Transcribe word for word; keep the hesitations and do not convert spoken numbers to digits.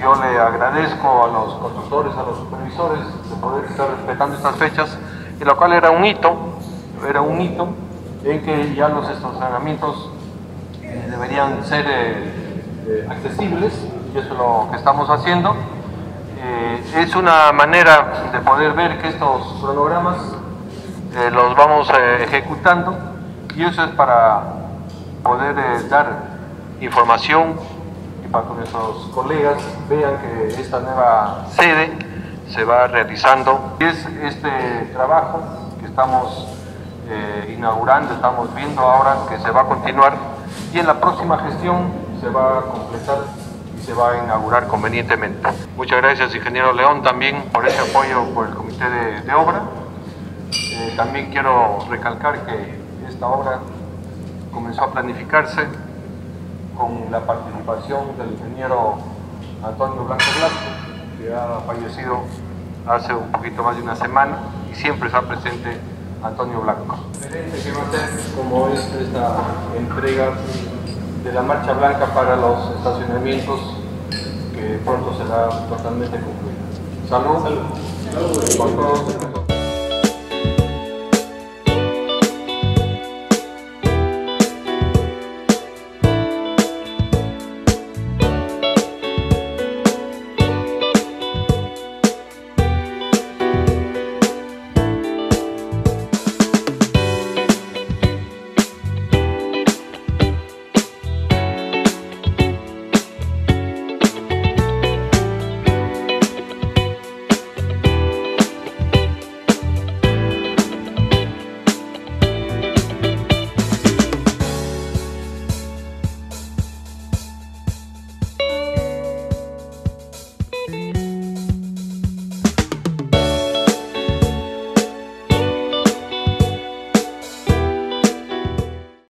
yo le agradezco a los constructores, a los supervisores de poder estar respetando estas fechas, y lo cual era un hito, era un hito en que ya los estacionamientos eh, deberían ser eh, eh, accesibles, y eso es lo que estamos haciendo. Eh, es una manera de poder ver que estos cronogramas eh, los vamos eh, ejecutando, y eso es para poder eh, dar información y para que nuestros colegas vean que esta nueva sede se va realizando. Es este trabajo que estamos eh, inaugurando, estamos viendo ahora que se va a continuar, y en la próxima gestión se va a completar y se va a inaugurar convenientemente. Muchas gracias, ingeniero León, también por ese apoyo por el comité de, de obra. Eh, también quiero recalcar que esta obra comenzó a planificarse con la participación del ingeniero Antonio Blanco Blasco, que ha fallecido hace un poquito más de una semana, y siempre está presente Antonio Blanco. Diferente que va a ser como es esta entrega de la marcha blanca para los estacionamientos, que pronto será totalmente concluida. Salud. Salud. Salud. Con todos.